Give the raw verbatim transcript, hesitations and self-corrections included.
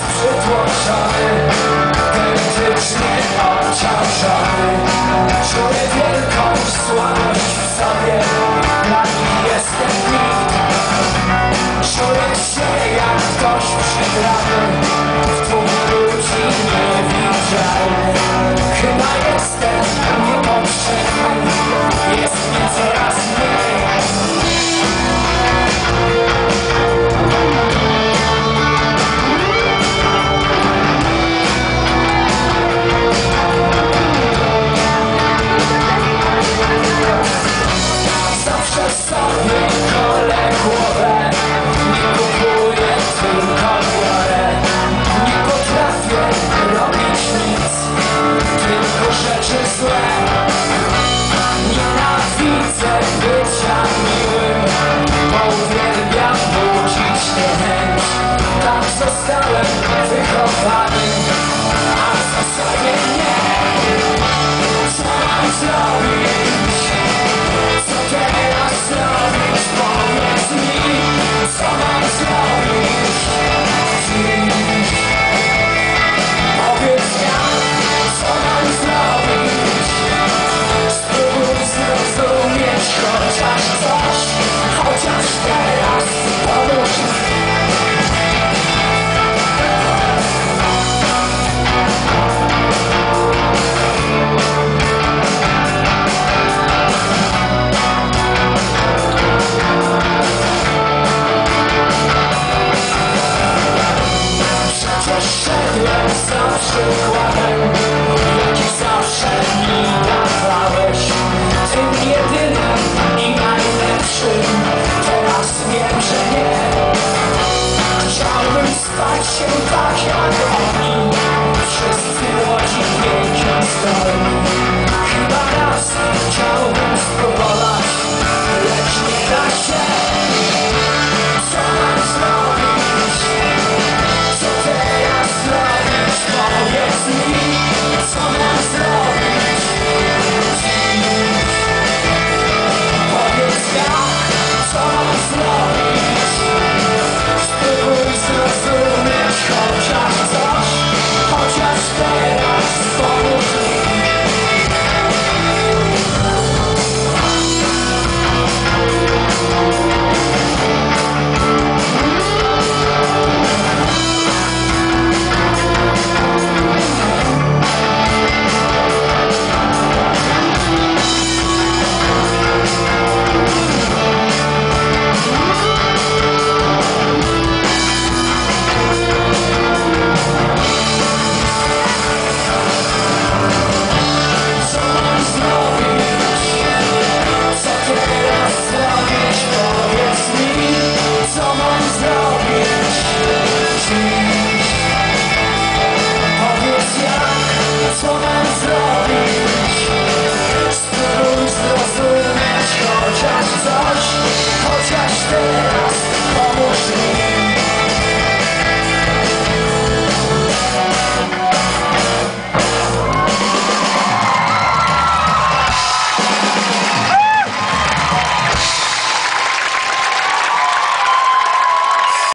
przytłoczony, genetycznie obciążony. Czuję wielką słabość w sobie, dla nich jestem nikt. Czuję się jak ktoś przegrany, w tłumie ludzi niewidzialny. Chyba jestem niepotrzebny, jest mnie coraz mniej. Zawsze sobie kolę głowę, nie kupuję, tylko biorę. Nie potrafię robić nic, tylko rzeczy złe. Nienawidzę bycia miłym, bo uwielbiam budzić niechęć. Tak zostałem wychowany, a w zasadzie nie. Co mam zrobić? Co teraz zrobić? Powiedz mi, co mam zrobić dziś? Powiedz jak, co mam zrobić? Spróbuj zrozumieć chociaż coś, chociaż teraz pomóż mi. Przecież szedłem za przykładem, jaki zawsze mi dawałeś. Tym jedynym i najlepszym, teraz wiem, że nie. Chciałbym stać się tak jak oni, wszyscy młodzi, piękni, zdolni.